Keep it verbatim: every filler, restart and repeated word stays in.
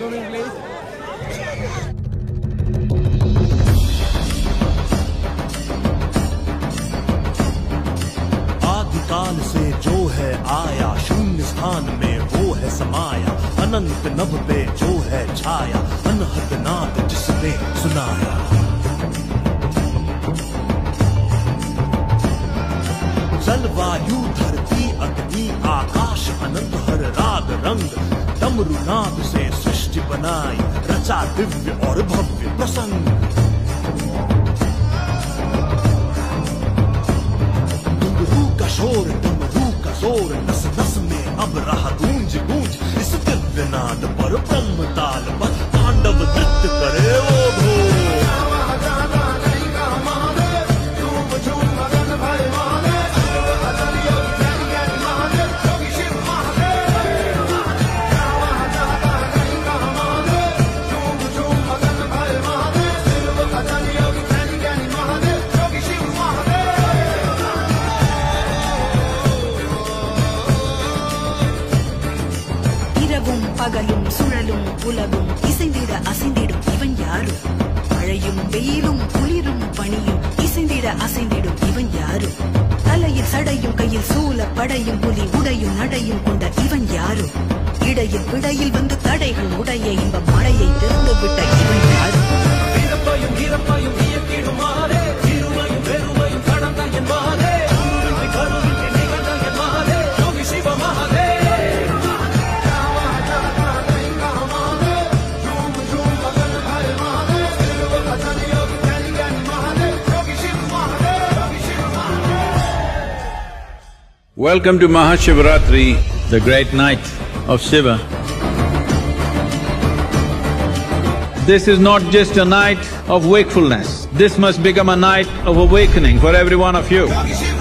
zoom in, please. आदिकाल से जो है आया, शून्य स्थान में वो है समाया, अनंत नभ पे जो है छाया, अनहद नाद जिसने सुनाया। जल वायु धरती अग्नि आकाश अनंत हर राग रंग, डमरू नाद से सृष्टि बनाई, रचा दिव्य और भव्य प्रसंग। शोर डमरू का जोर नस नस में अब रहा गूंज गूंज, इस दिव्य नाद पर ब्रह्म ताल पर तांडव नृत्य करे वो घोर। பகலும் சுழலும் உலகும் இசைந்திட அசைந்திடும் இவன் யாரு? மழையும் வெயிலும் குளிரும் பனியும் இசைந்திட அசைந்திடும் இவன் யாரு? தலையில் சடையும் கையில் சூல படையும் புலி உடையும் நடையும் கொண்ட இவன் யாரு? இடையில் விடையில் வந்து தடைகள் உடைய இன்ப மழையை திறந்து விட்ட இவன் யாரு? பிறப்பையும் இறப்பையும் இயக்கிடும் மாறே, இருமையும் பெருமையும் கடந்த என் மாறே, கருவின்றி கருவின்றி நிகழ்ந்த என் மாறே, யோகி சிவ மகாதே. Welcome to Shivratri, the great night of Shiva. This is not just a night of wakefulness, this must become a night of awakening for every one of you.